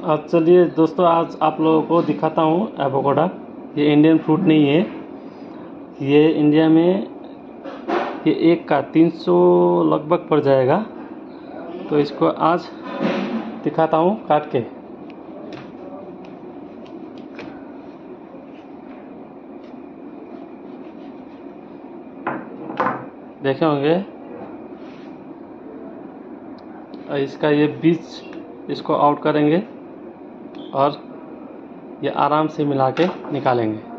अब चलिए दोस्तों, आज आप लोगों को दिखाता हूँ एवोकाडो। ये इंडियन फ्रूट नहीं है, ये इंडिया में ये एक का 300 लगभग पड़ जाएगा। तो इसको आज दिखाता हूँ काट के। देखे होंगे, इसका ये बीज इसको आउट करेंगे और ये आराम से मिला के निकालेंगे।